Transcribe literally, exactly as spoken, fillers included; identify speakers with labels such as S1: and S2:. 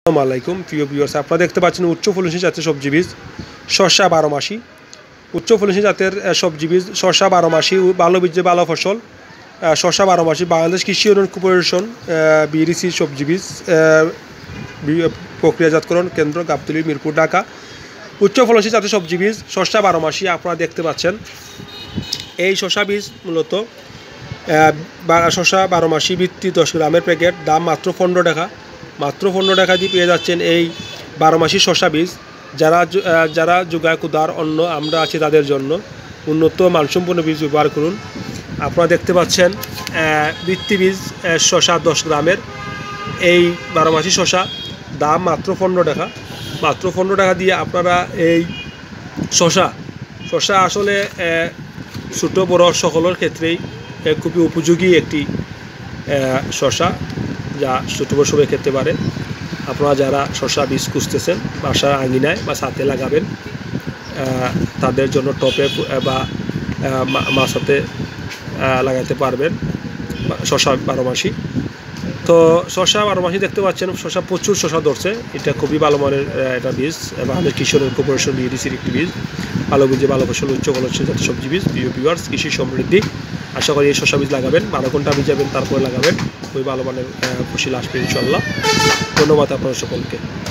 S1: আসসালামু আলাইকুম প্রিয় ভিউয়ার্স, আপনারা দেখতে পাচ্ছেন উচ্চ ফলনশীল জাতের সবজি বীজ শসা বারো মাসি। উচ্চ ফলনশীল জাতের সবজি বীজ শসা বারো মাসি, ভালো বীজে ভালো ফসল শসা বারো মাসি। বাংলাদেশ কৃষি উন্নয়ন কর্পোরেশন বিডিসি সবজি বীজ প্রক্রিয়াজাতকরণ কেন্দ্র, গাবতলী, মিরপুর, ঢাকা। উচ্চ ফলনশীল জাতের সবজি বীজ শসা বারো মাসি আপনারা দেখতে পাচ্ছেন। এই শসা বীজ মূলত শসা বারো মাসি ভিত্তি দশ গ্রামের প্যাকেট, দাম মাত্র পনেরো টাকা। মাত্র পনেরো টাকা দিয়ে পেয়ে যাচ্ছেন এই বারো মাসি শসা বীজ। যারা যারা যোগায় কুদার অন্য আমরা আছি তাদের জন্য উন্নত মানসম্পন্ন বীজ ব্যবহার করুন। আপনারা দেখতে পাচ্ছেন ভিত্তি বীজ শসা দশ গ্রামের এই বারো মাসি শসা, দাম মাত্র পনেরো টাকা। মাত্র পনেরো টাকা দিয়ে আপনারা এই শসা শসা আসলে ছোটো বড় সকলের ক্ষেত্রেই খুবই উপযোগী একটি শসা, যা ছোটো বড় সবাই খেতে পারে। আপনারা যারা শসা বীজ খুঁজতেছেন বাসার আঙিনায় বা ছাদে লাগাবেন, তাদের জন্য টপে বা মাছাতে লাগাতে পারবেন শসা বারো মাসি। তো শসা বারো মাসি দেখতে পাচ্ছেন, শসা প্রচুর শসা ধরছে। এটা খুবই ভালো মানের একটা বীজ, বাংলাদেশ কৃষি উন্নয়ন কর্পোরেশন বিডিসির একটি বীজ। ভালো বীজে ভালো ফসল, উচ্চ ফলনশীল জাতীয় সবজি বীজ। প্রিয় ভিউয়ার্স, কৃষি সমৃদ্ধি। আশা করি এই শসা বীজ লাগাবেন, বারো ঘন্টা ভিজাবেন, তারপরে লাগাবেন, খুবই ভালো মানের ফসল আসবে ইনশাল্লাহ। ধন্যবাদ আপনার সকলকে।